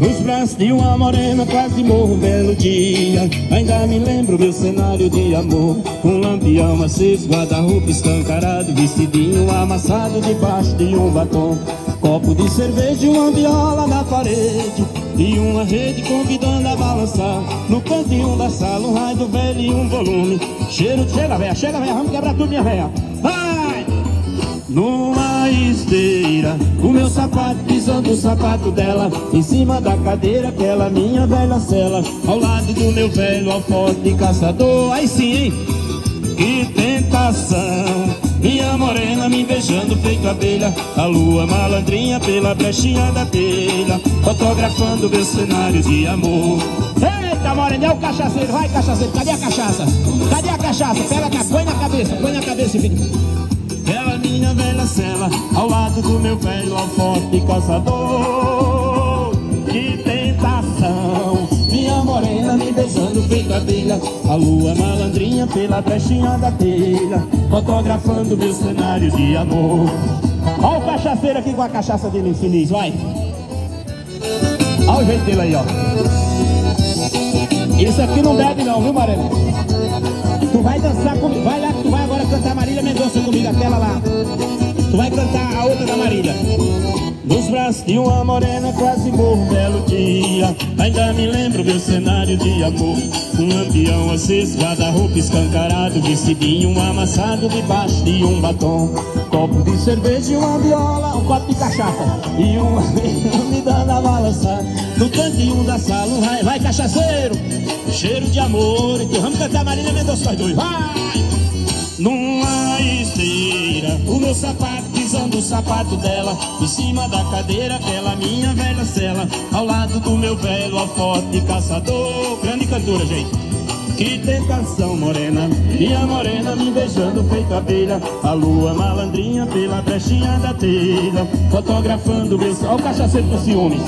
Nos braços de uma morena quase morro um belo dia. Ainda me lembro meu cenário de amor. Um lampião aceso, guarda-roupa escancarado, vestidinho amassado debaixo de um batom. Copo de cerveja e uma viola na parede, e uma rede convidando a balançar. No cantinho da sala um raio do velho e um volume. Cheiro de... Chega véia, vamos quebrar tudo minha véia. Vai! Numa esteira, o meu sapato pisando o sapato dela, em cima da cadeira aquela minha velha cela, ao lado do meu velho alforje de caçador. Aí sim, hein? Que tentação! Minha morena me beijando feito abelha, a lua malandrinha pela brechinha da telha, fotografando meus cenários de amor. Eita, morena, é o cachaceiro, vai cachaceiro, cadê a cachaça? Cadê a cachaça? Pega cá, põe na cabeça, filho. Aquela minha velha cela, ao lado do meu velho alforje de caçador. Que tentação! Minha morena me beijando feito abelha, a lua malandrinha pela brechinha da telha, fotografando meus cenários de amor. Olha o cachaceiro aqui com a cachaça dele infeliz, vai! Olha o jeito dele aí, ó. Isso aqui não bebe não, viu, morena? Tu vai dançar comigo, vai lá que tu vai agora cantar Marília Mendonça comigo, aquela lá. Tu vai cantar a outra da Marília. Nos braços de uma morena quase morro um belo dia. Ainda me lembro meu cenário de amor. Um lampião aceso, guarda-roupa escancarado, vestidinho amassado debaixo de um batom. Copo de cerveja e uma viola, um copo de cachaça, e uma me dando a balançar. No cantinho da sala um raio, vai cachaceiro, cheiro de amor. Então vamos cantar Marília Mendonça nós dois, vai! Numa esteira, o meu sapato pisando o sapato dela, em cima da cadeira aquela minha velha cela, ao lado do meu velho alforje de caçador. Grande cantora, gente. Que tentação, morena, minha morena me beijando feito abelha, a lua malandrinha pela brechinha da telha, fotografando meus... Olha o cachaceiro com ciúmes.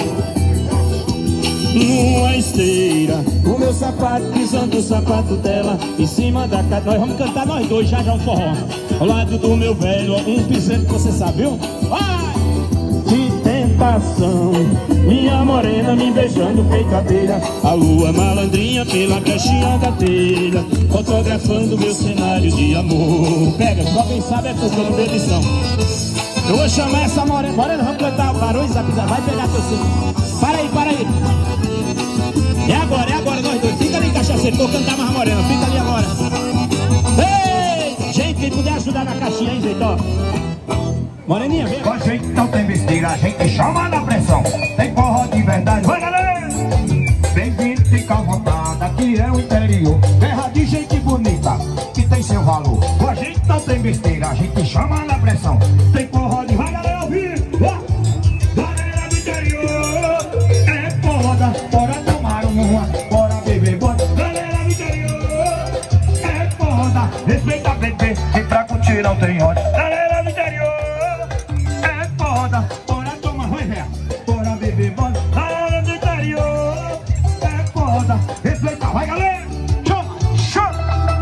Numa esteira, o meu sapato pisando o sapato dela, em cima da cadeira. Nós vamos cantar nós dois, já um forró, ao lado do meu velho, um piseiro que você sabe, viu? Vai! Que tentação, minha morena me beijando feito abelha, a lua malandrinha pela brechinha da telha, fotografando meu cenário de amor. Pega, só quem sabe é tocando de edição. Eu vou chamar essa morena. Morena, vamos cantar Barões da Pisada. Vai pegar teu cinto. Para aí. É agora nós dois. Fica ali, cachaceiro, vou cantar mais morena. Fica ali agora. Ei, gente, quem puder ajudar na caixinha, hein, gente, ó. Moreninha, vem. Com a gente não tem besteira, a gente chama na pressão. Tem forró de verdade, vai galera! Bem-vindo, fica à vontade, aqui é o interior, terra de gente bonita, que tem seu valor. Com a gente não tem besteira, a gente chama na pressão. Tem forró de... Vai galera, ouvir! Galera do interior, é foda, bora tomar uma, bora beber, bora. Galera do interior, é foda, respeita bebê, que pra curtir não tem hora. Galera do interior, bora tomar, vai ver, bora beber, bora. Galera do interior, é foda, respeita, vai galera, chama.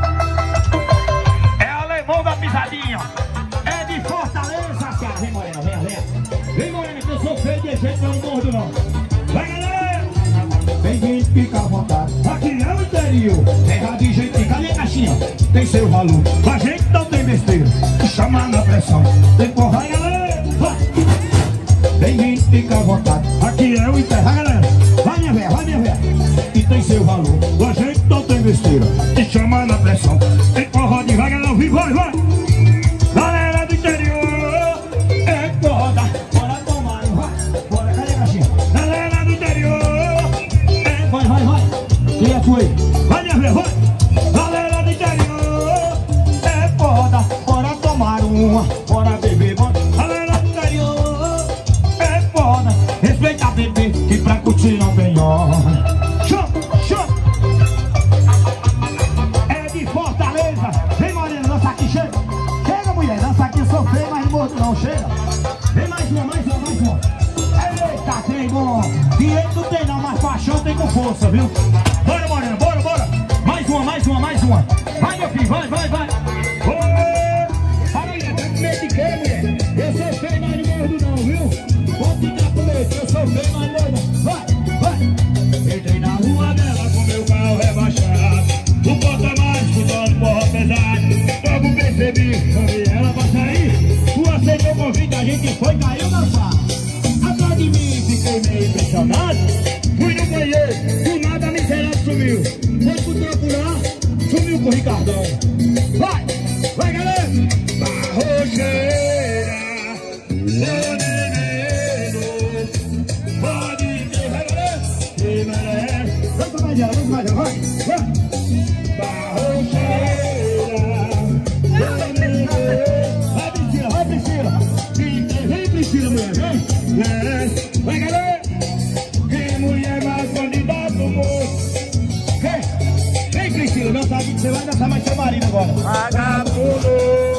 É alemão da pisadinha, é de Fortaleza, Ceará. Vem morena, vem morena, que eu sou feio de jeito, não mordo não. Vai galera, tem gente que fica à vontade, aqui é o interior, terra de gente, cadê a caixinha? Tem seu valor, a gente não tem besteira, chama na pressão, tem porra, vai galera, vai. Tem gente que fica à vontade, aqui é o interior, vai galera, vai minha véia, e tem seu valor, a gente não tem besteira, te chama na pressão, tem porra de vai galera, vai. Galera do interior, é foda, bora tomar, vai, bora, cadê a caixinha? Galera do interior, é, vai, e é tu aí, vai minha véia, vai. Galera do interior, é foda, bora tomar uma, bora beber, bora. Galera do interior, é foda, respeita a bebê, que pra curtir não tem hora. Chama. É de Fortaleza, vem morena, dança aqui, chega mulher, dança aqui, eu sou feio, mas não morto não, chega. Vem mais uma. Eita, trem bom, dinheiro não tem não, mas paixão tem com força, viu? Bora morena, bora. Mais uma. Vai meu filho, vai. Para aí, tá com medo de quê, mulher? Eu sou feio, mas não mordo não, viu? Vou ficar com medo, eu sou feio, mas não mordo não. Vai. apaixonado. Fui no banheiro, do nada a miserável sumiu. Foi pro procurar, sumiu com o Ricardão. Vai, vai galera! Barrocheira, ô menino, pode vir, vai galera! Que merece. Vamos mais ela, vai, vai! Barrocheira, ô menino, vai Priscila, vem Priscila, mulher, vem! Vai galera! Que mulher mais bandida do mundo! Vem Priscila, não sabe que você vai dançar mais seu marido agora. Vagabundo!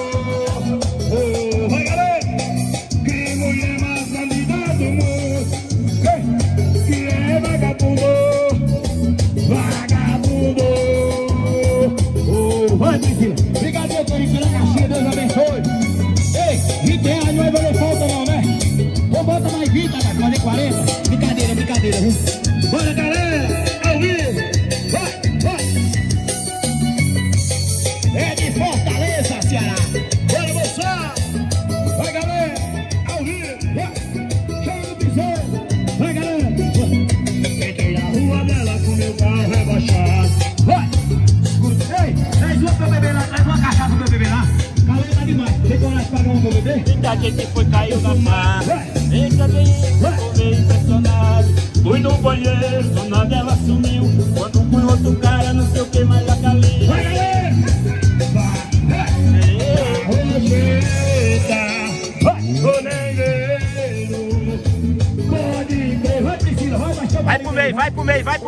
Vai galera! Que mulher mais bandida do mundo! Que é vagabundo! Vagabundo! Vai Priscila! Obrigado, meu querido, pela caixinha, Deus abençoe! Ei, 20 reais não vai valer falta não, né? Ou bota mais 20, tá? Fazer 40? Brincadeira, viu? Bora galera! Ao vivo! Vai! É de Fortaleza, Ceará! Bora moçar! Vai galera! Ao vivo! Vai! Chama no piseiro! Vai galera! Entrei na rua dela com meu carro rebaixado. Vai! Ei, traz uma pra beber lá, traz uma cachaça pra beber lá. Calor tá demais, tem coragem de pagar uma pra beber? Muita gente foi, caiu na mar. Eita, bem, ficou meio impressionado. Fui no banheiro, do nada ela sumiu. Quando fui outro cara, não sei o que mais a galinha. Vai galera! Ô nengueiro, pode crer, vai Priscila, vai baixar. Vai pro meio, vai pro meio. Vai.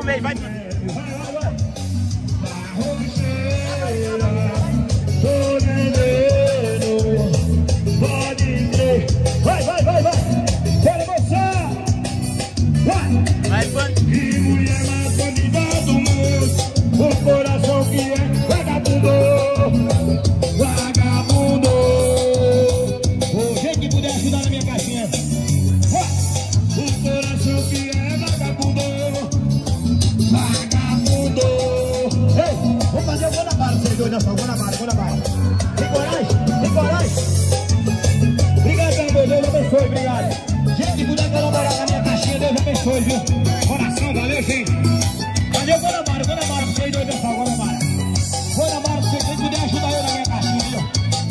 Ô nengueiro, pode crer. Vai. Bora moçar. Vai, bandido. Que mulher mais bandida do mundo. O coração que é vagabundo. Gente que puder ajudar na minha caixinha. O coração que é vagabundo. Ei, vamos fazer o Guanabara, vocês dois dançam. Guanabara. Tem coragem? Obrigado, meu Deus abençoe, obrigado. Gente que puder colaborar na minha caixinha, Deus abençoe, viu? Coração, valeu, gente. Valeu, Guanabara, vocês dois dançam, Guanabara, vocês puder ajudar eu na minha caixinha, viu?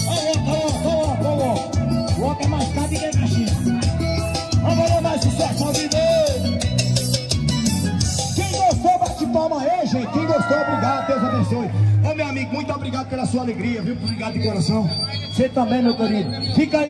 O outro é mais caro que a caixinha. Vamos lá, mais sucesso, ao vivo. Quem gostou, bate palma aí, gente. Quem gostou, obrigado, Deus abençoe. Ô, meu amigo, muito obrigado pela sua alegria, viu? Obrigado de coração. Você também, meu querido. Fica aí.